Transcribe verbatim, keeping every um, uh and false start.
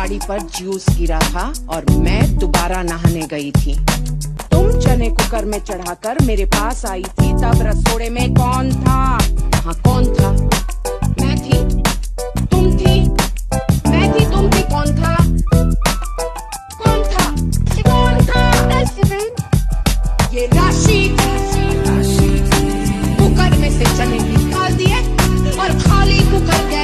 साड़ी पर जूस गिरा था और मैं दोबारा नहाने गई थी। तुम चने कुकर में चढ़ाकर मेरे पास आई थी, तब रसोड़े में कौन था? हाँ कौन था? मैं थी, तुम थी, मैं थी, तुम थी, कौन था? कौन था? कौन था? ये राशि कुकर में से चने निकाल दिए और खाली कुकर